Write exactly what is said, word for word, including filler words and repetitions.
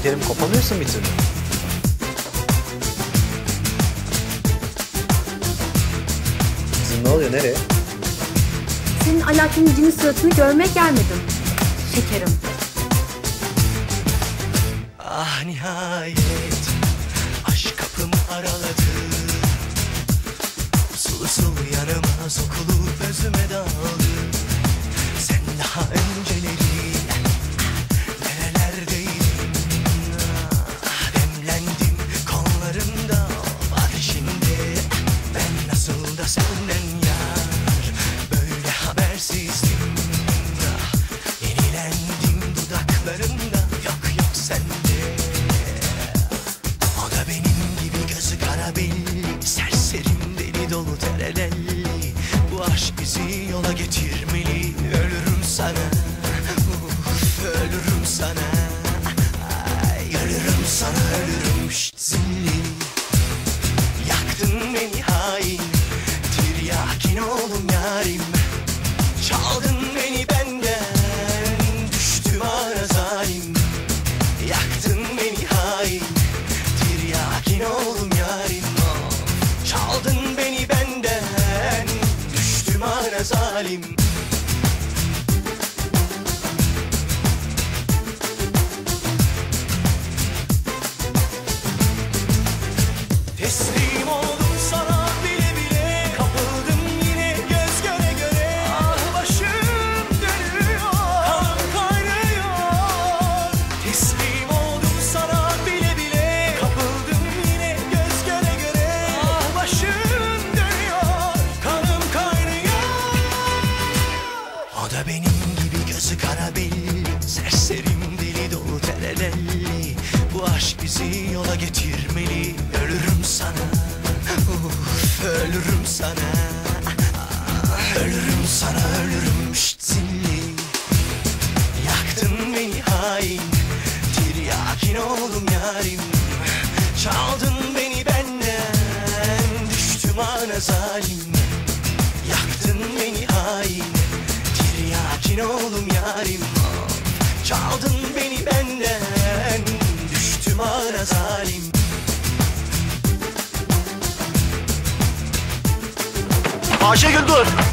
Şekerim, kopamıyorsun bir türlü. Kızım ne oluyor, nereye? Senin alakimicinin suratını görmeye gelmedim. Şekerim. Ah nihayet aşk kapımı araladı. Usul usul yanıma sokulup özüme daldı. Sen daha önceleri nerelerdeydin? Ah, demlendim kollarında ateşinde. Ben nasıl da senden yar böyle habersizdim. Ah, yenilendim dudaklarında, yok yok sende. O da benim gibi gözü kara belli, serserim deli dolu terelelli. Bu aşk bizi yola getirmeli. Ölürüm sana, uf, ölürüm sana. Ay, ölürüm sana, ölürüm şşt zilli. Yaktın beni hain, tiryakin oldum yarim. Çaldın beni benden, düştüm ara zalim. Yaktın beni hain, tiryakin oldum yarim. Çaldın beni benden, düştüm ara zalim. Teslim oldum sana bile bile, kapıldım yine göz göre göre. Ah başım dönüyor, kanım kaynıyor. Teslim oldum sana bile bile, kapıldım yine göz göre göre. Ah başım dönüyor, kanım kaynıyor. O da benim gibi gözü kara belli, serserim deli dolu terelelli. Bu aşk bizi yola getirmeli. Ölürüm sana, uf, ölürüm sana. Ah, ölürüm sana, ölürüm şşt zilli. Yaktın beni hain, tiryakin oldum yarim. Çaldın beni benden, düştüm ana zalim. Yaktın beni hain, tiryakin oldum yarim. Çaldın beni benden, düştüm ana zalim. Ayşegül dur.